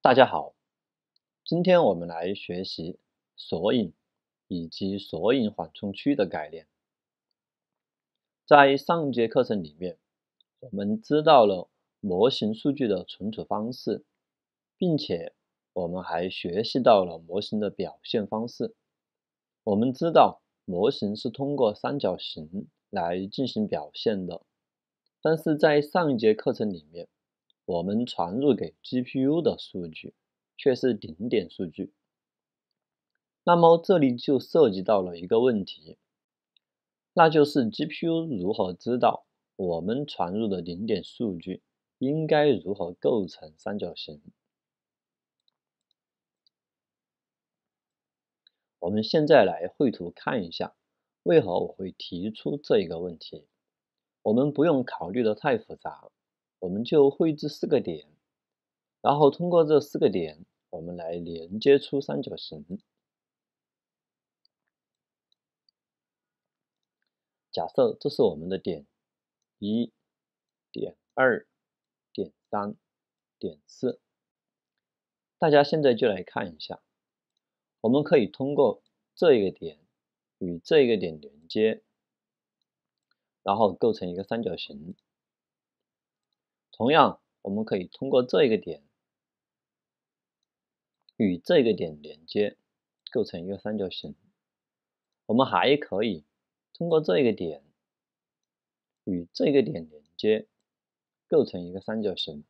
大家好，今天我们来学习索引以及索引缓冲区的概念。在上节课程里面，我们知道了模型数据的存储方式，并且我们还学习到了模型的表现方式。我们知道模型是通过三角形来进行表现的，但是在上一节课程里面，我们传入给 GPU 的数据却是顶点数据。那么这里就涉及到了一个问题，那就是 GPU 如何知道我们传入的顶点数据应该如何构成三角形。我们现在来绘图看一下，为何我会提出这一个问题。我们不用考虑的太复杂，我们就绘制4个点，然后通过这4个点，我们来连接出三角形。假设这是我们的点1、点2、点3、点4。大家现在就来看一下，我们可以通过这一个点与这一个点连接，然后构成一个三角形。同样，我们可以通过这一个点与这个点连接，构成一个三角形。我们还可以通过这个点与这个点连接，构成一个三角形。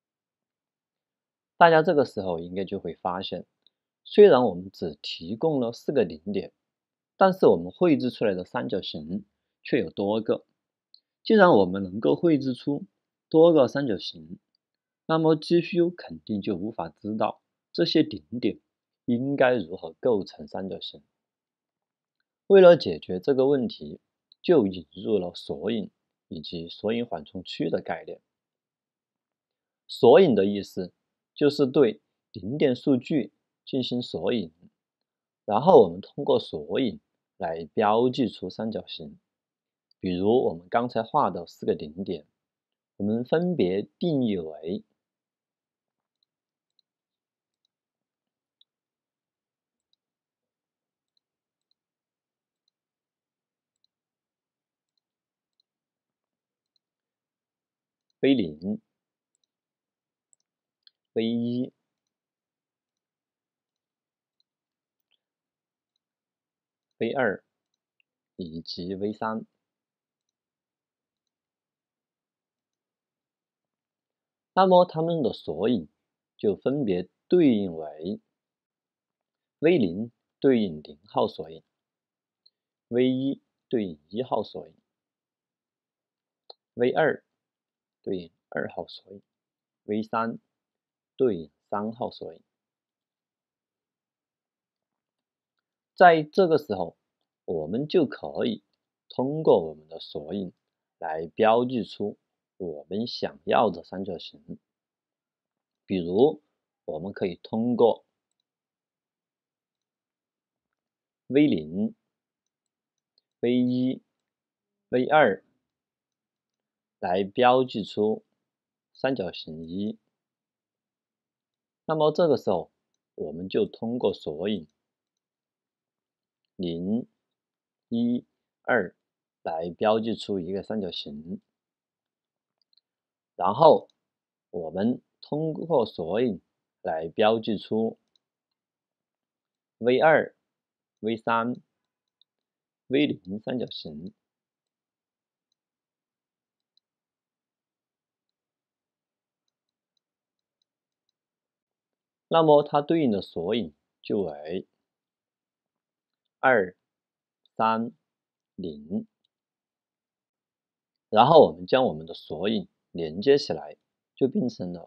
大家这个时候应该就会发现，虽然我们只提供了4个顶点，但是我们绘制出来的三角形却有多个。既然我们能够绘制出多个三角形，那么 GPU 肯定就无法知道这些顶点应该如何构成三角形。为了解决这个问题，就引入了索引以及索引缓冲区的概念。索引的意思就是对顶点数据进行索引，然后我们通过索引来标记出三角形。比如我们刚才画的4个顶点，我们分别定义为V0、V1、V2 以及 V3。那么它们的索引就分别对应为 V0 对应0号索引， V1 对应1号索引， V2 对应2号索引， V3 对应3号索引。在这个时候，我们就可以通过我们的索引来标记出我们想要的三角形。比如我们可以通过 V0、V1、V2 来标记出三角形1。那么这个时候，我们就通过索引0、1、2来标记出一个三角形，然后我们通过索引来标记出 V2、V3、V0 三角形。那么它对应的索引就为2、3、0。然后我们将我们的索引连接起来，就变成了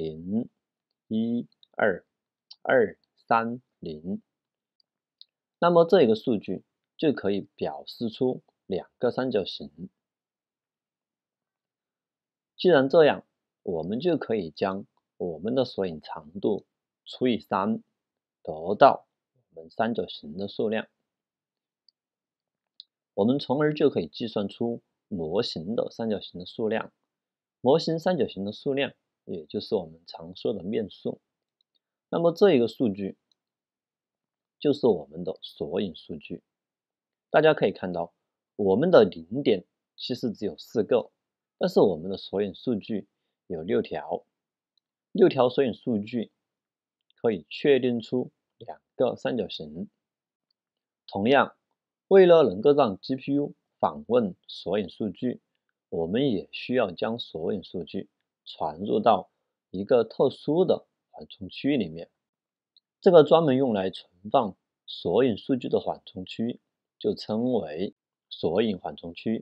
0、1、2、2、3、0。那么这个数据就可以表示出2个三角形。既然这样，我们就可以将我们的索引长度除以3，得到我们三角形的数量。我们从而就可以计算出模型的三角形的数量。模型三角形的数量，也就是我们常说的面数。 那么这一个数据就是我们的索引数据。大家可以看到，我们的零点其实只有4个，但是我们的索引数据有6条，6条索引数据可以确定出2个三角形。同样，为了能够让 GPU 访问索引数据，我们也需要将索引数据传入到一个特殊的缓冲区里面。这个专门用来存放索引数据的缓冲区就称为索引缓冲区。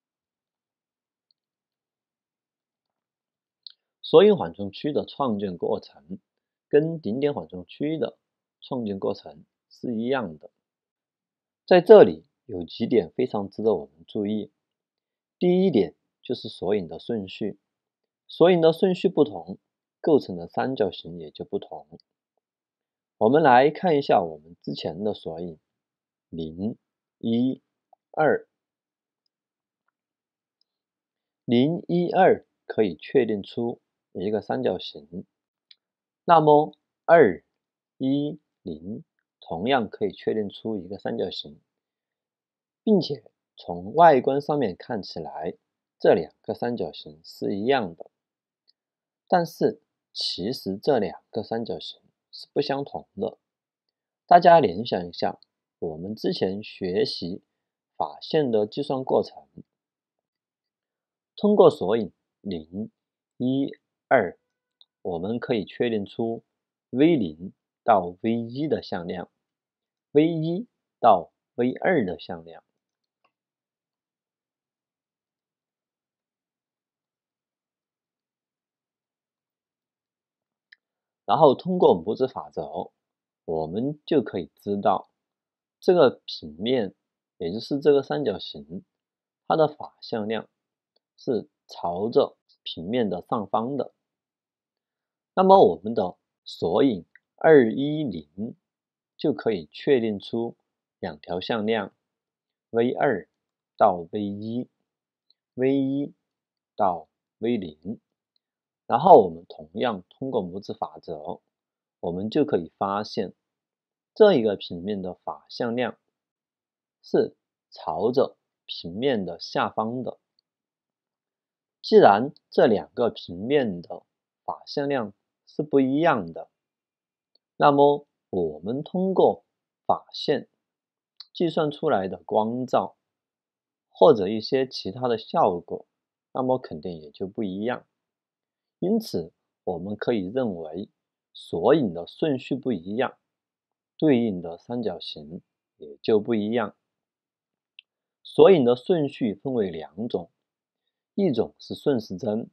索引缓冲区的创建过程跟顶点缓冲区的创建过程是一样的。在这里有几点非常值得我们注意。第一点就是索引的顺序，索引的顺序不同，构成的三角形也就不同。我们来看一下我们之前的索引0、1、2。0、1、2可以确定出一个三角形，那么2、1、0同样可以确定出一个三角形，并且从外观上面看起来，这2个三角形是一样的。但是其实这2个三角形是不相同的。大家联想一下，我们之前学习法线的计算过程，通过索引0、1、2，我们可以确定出 V0 到 V1 的向量， V1 到 V2 的向量。然后通过拇指法则，我们就可以知道这个平面，也就是这个三角形，它的法向量是朝着平面的上方的。那么我们的索引210就可以确定出2条向量 V2 到 V1， V1 到 V0。然后我们同样通过拇指法则，我们就可以发现这一个平面的法向量是朝着平面的下方的。既然这2个平面的法向量是不一样的，那么我们通过法线计算出来的光照或者一些其他的效果，那么肯定也就不一样。因此我们可以认为索引的顺序不一样，对应的三角形也就不一样。索引的顺序分为2种，一种是顺时针，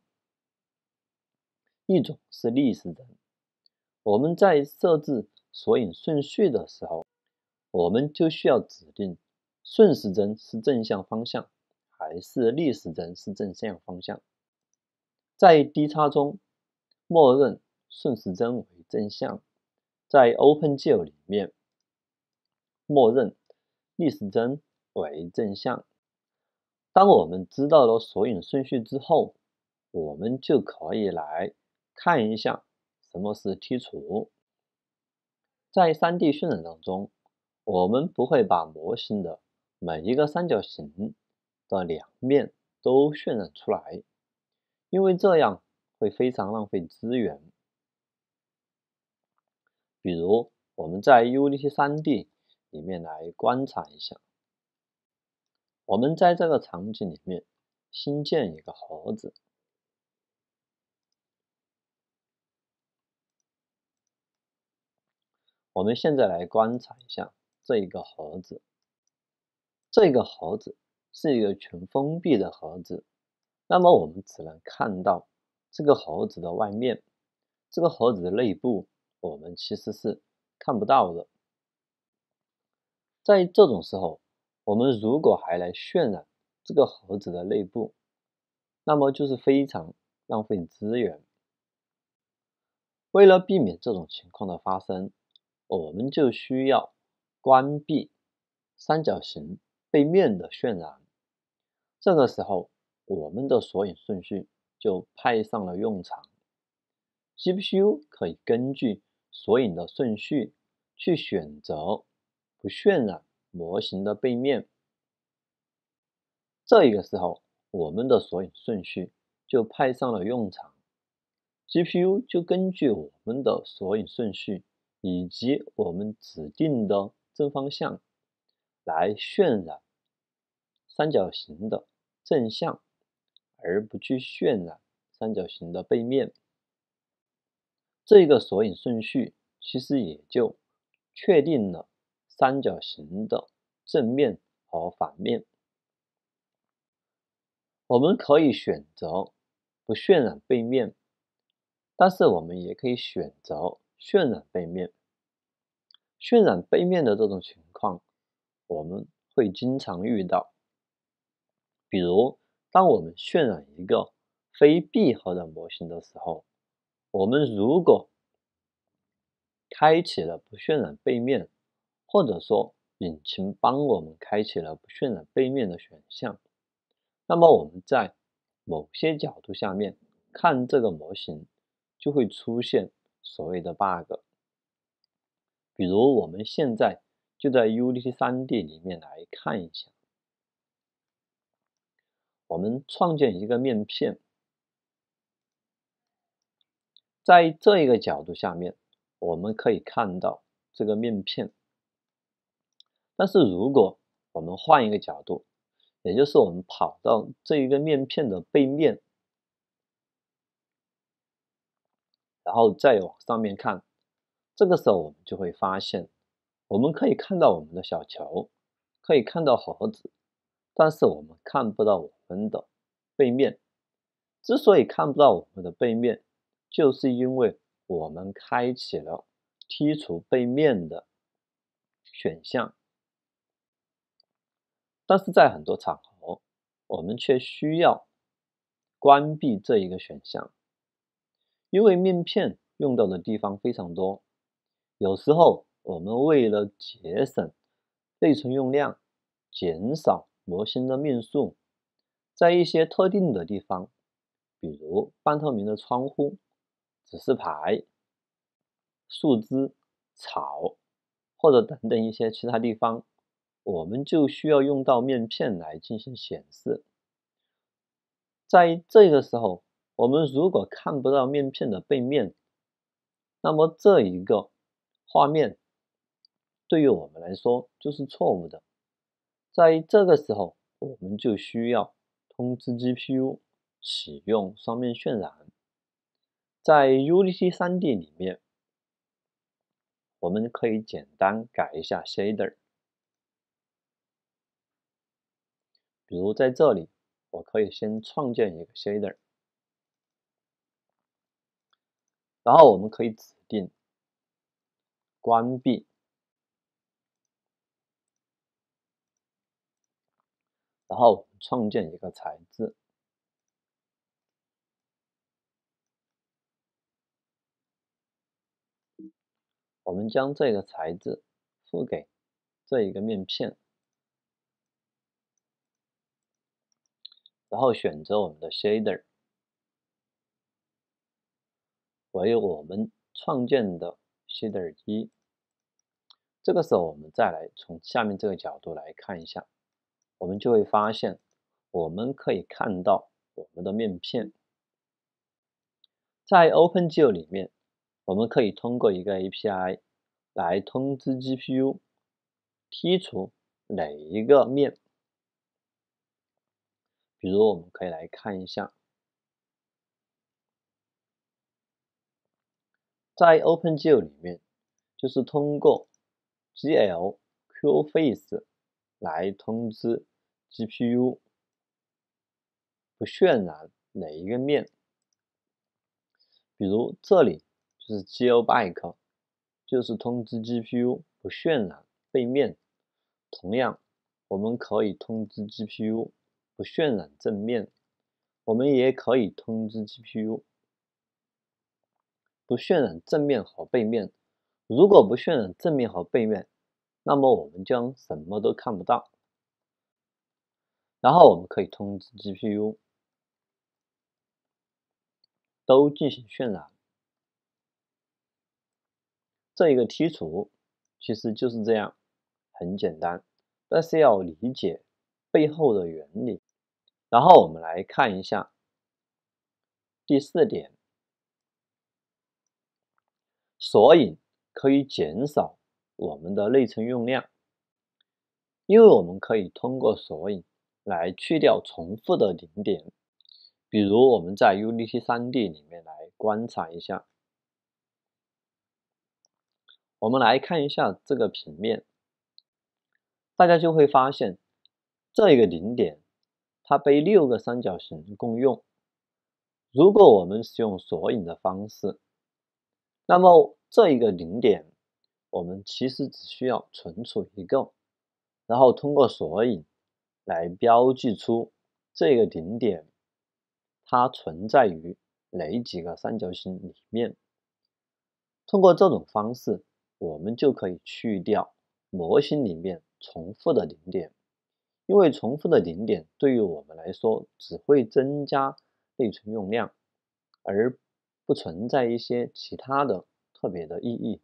一种是逆时针。我们在设置索引顺序的时候，我们就需要指定顺时针是正向方向，还是逆时针是正向方向。在 D 叉中，默认顺时针为正向，在 OpenGL 里面，默认逆时针为正向。当我们知道了索引顺序之后，我们就可以来看一下什么是剔除。在 3D 渲染当中，我们不会把模型的每一个三角形的2面都渲染出来，因为这样会非常浪费资源。比如我们在 Unity 3D 里面来观察一下，我们在这个场景里面新建一个盒子，我们现在来观察一下这一个盒子。这个盒子是一个全封闭的盒子，那么我们只能看到这个盒子的外面，这个盒子的内部我们其实是看不到的。在这种时候，我们如果还来渲染这个盒子的内部，那么就是非常浪费资源。为了避免这种情况的发生，我们就需要关闭三角形背面的渲染。这个时候，我们的索引顺序就派上了用场。GPU 可以根据索引的顺序去选择不渲染模型的背面。这一个时候，我们的索引顺序就派上了用场。GPU 就根据我们的索引顺序以及我们指定的正方向来渲染三角形的正向，而不去渲染三角形的背面。这个索引顺序其实也就确定了三角形的正面和反面。我们可以选择不渲染背面，但是我们也可以选择渲染背面。渲染背面的这种情况，我们会经常遇到。比如，当我们渲染一个非闭合的模型的时候，我们如果开启了不渲染背面，或者说引擎帮我们开启了不渲染背面的选项，那么我们在某些角度下面看这个模型，就会出现所谓的 bug。比如我们现在就在 Unity 3D 里面来看一下，我们创建一个面片，在这一个角度下面，我们可以看到这个面片。但是如果我们换一个角度，也就是我们跑到这一个面片的背面，然后再往上面看，这个时候我们就会发现，我们可以看到我们的小球，可以看到盒子，但是我们看不到我们的背面。之所以看不到我们的背面，就是因为我们开启了剔除背面的选项。但是在很多场合，我们却需要关闭这一个选项，因为面片用到的地方非常多。有时候我们为了节省内存用量，减少模型的面数，在一些特定的地方，比如半透明的窗户、指示牌、树枝、草，或者等等一些其他地方，我们就需要用到面片来进行显示。在这个时候，我们如果看不到面片的背面，那么这一个画面对于我们来说就是错误的。在这个时候，我们就需要通知 GPU 启用双面渲染。在 Unity 3D 里面，我们可以简单改一下 shader。比如在这里，我可以先创建一个 shader， 然后我们可以指定关闭，然后我们创建一个材质，我们将这个材质付给这一个面片，然后选择我们的 shader 为我们创建的 shader 1。这个时候我们再来从下面这个角度来看一下，我们就会发现，我们可以看到我们的面片。在 OpenGL 里面，我们可以通过一个 API 来通知 GPU 剔除哪一个面。比如我们可以来看一下，在 OpenGL 里面，就是通过 GL_QFace 来通知 GPU 不渲染哪一个面。比如这里就是 GLBack， 就是通知 GPU 不渲染背面。同样，我们可以通知 GPU 不渲染正面，我们也可以通知 GPU 不渲染正面和背面。如果不渲染正面和背面，那么我们将什么都看不到。然后我们可以通知 GPU 都进行渲染。 这一个剔除其实就是这样，很简单，但是要理解背后的原理。然后我们来看一下第4点，索引可以减少我们的内存用量，因为我们可以通过索引来去掉重复的零点。比如我们在 Unity 3D 里面来观察一下，我们来看一下这个平面，大家就会发现这一个零点它被6个三角形共用。如果我们使用索引的方式，那么这一个零点我们其实只需要存储一个，然后通过索引来标记出这个零点它存在于哪几个三角形里面。通过这种方式，我们就可以去掉模型里面重复的零点，因为重复的零点对于我们来说只会增加内存用量，而不存在一些其他的特别的意义。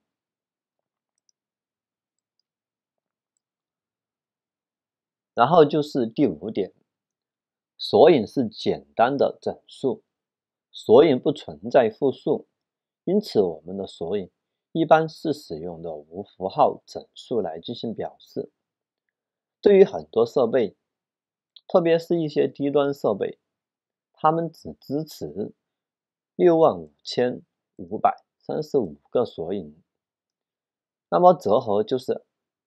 然后就是第5点，索引是简单的整数，索引不存在复数，因此我们的索引一般是使用的无符号整数来进行表示。对于很多设备，特别是一些低端设备，它们只支持65535个索引，那么折合就是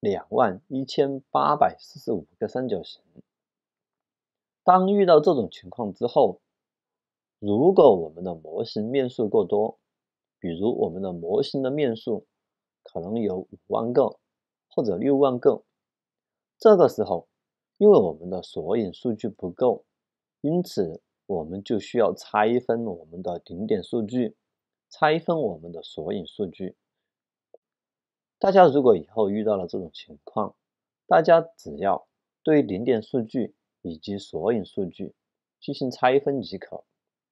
21845个三角形。当遇到这种情况之后，如果我们的模型面数过多，比如我们的模型的面数可能有5万个或者6万个，这个时候因为我们的索引数据不够，因此我们就需要拆分我们的零点数据，拆分我们的索引数据。大家如果以后遇到了这种情况，大家只要对零点数据以及索引数据进行拆分即可。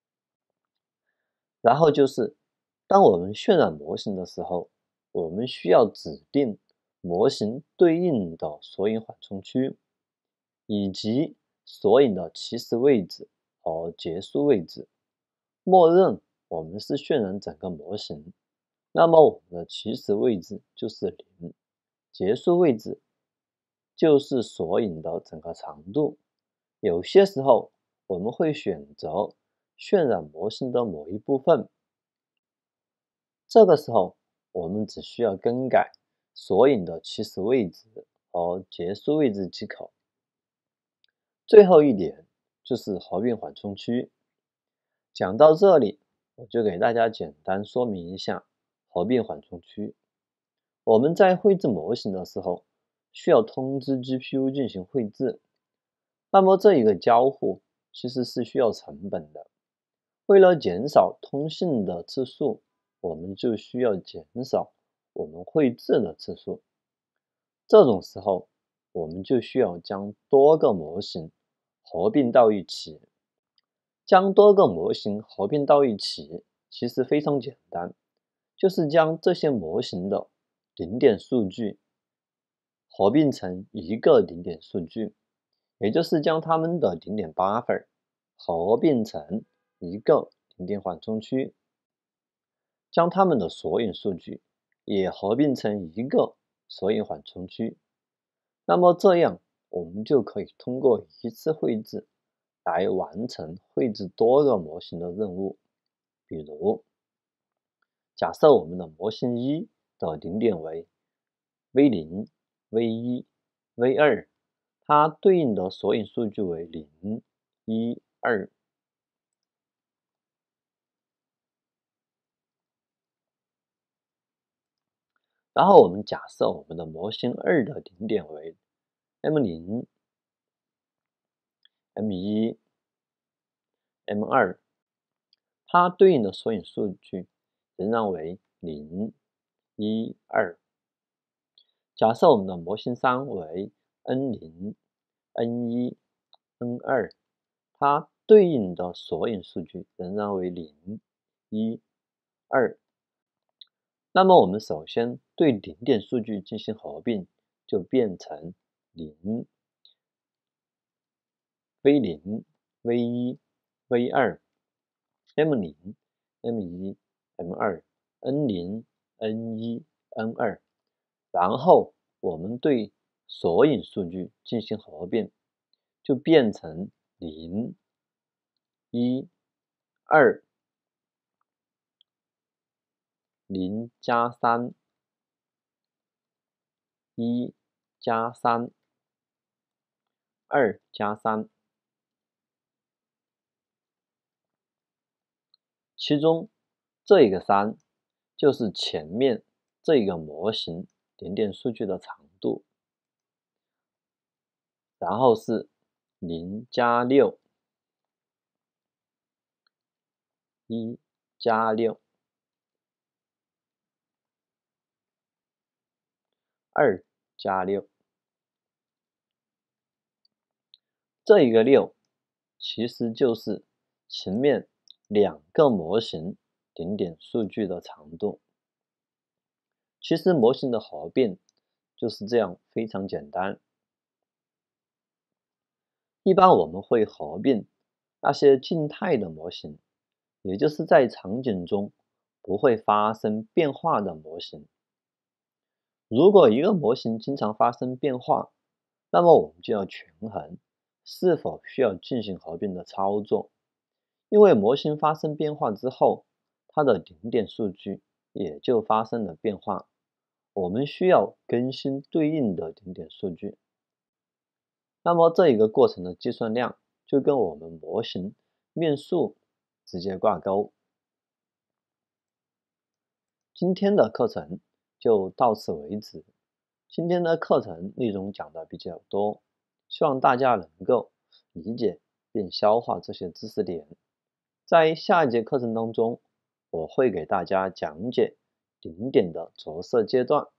然后就是当我们渲染模型的时候，我们需要指定模型对应的索引缓冲区，以及索引的起始位置和结束位置。默认我们是渲染整个模型，那么我们的起始位置就是0，结束位置就是索引的整个长度。有些时候我们会选择渲染模型的某一部分，这个时候我们只需要更改索引的起始位置和结束位置即可。最后一点就是合并缓冲区。讲到这里，我就给大家简单说明一下合并缓冲区。我们在绘制模型的时候，需要通知 GPU 进行绘制，那么这一个交互其实是需要成本的。为了减少通信的次数，我们就需要减少我们绘制的次数。这种时候，我们就需要将多个模型合并到一起。将多个模型合并到一起，其实非常简单，就是将这些模型的零点数据合并成一个零点数据，也就是将它们的零点buffer合并成一个零点缓冲区，将它们的索引数据也合并成一个索引缓冲区。那么这样，我们就可以通过一次绘制来完成绘制多个模型的任务。比如，假设我们的模型1的零点为 V0、V1、V2， 它对应的索引数据为0、1、2。然后我们假设我们的模型2的零点为 M0、M1、M2， 它对应的索引数据仍然为0、1、2。假设我们的模型3为 N0、N1、N2， 它对应的索引数据仍然为0、1、2。 那么我们首先对零点数据进行合并，就变成0、V0、V1、V2、M0、M1、M2、N0、N1、N2，然后我们对索引数据进行合并，就变成0、1、2、0加3、1加3、2加3。其中这个3就是前面这个模型零点数据的长度，然后是0加6、1加6、2加6。这一个6其实就是前面2个模型零点数据的长度。其实模型的合并就是这样，非常简单。一般我们会合并那些静态的模型，也就是在场景中不会发生变化的模型。如果一个模型经常发生变化，那么我们就要权衡是否需要进行合并的操作。因为模型发生变化之后，它的零点数据也就发生了变化，我们需要更新对应的零点数据。那么这一个过程的计算量就跟我们模型面数直接挂钩。今天的课程就到此为止。今天的课程内容讲的比较多，希望大家能够理解并消化这些知识点。在下一节课程当中，我会给大家讲解零点的着色阶段。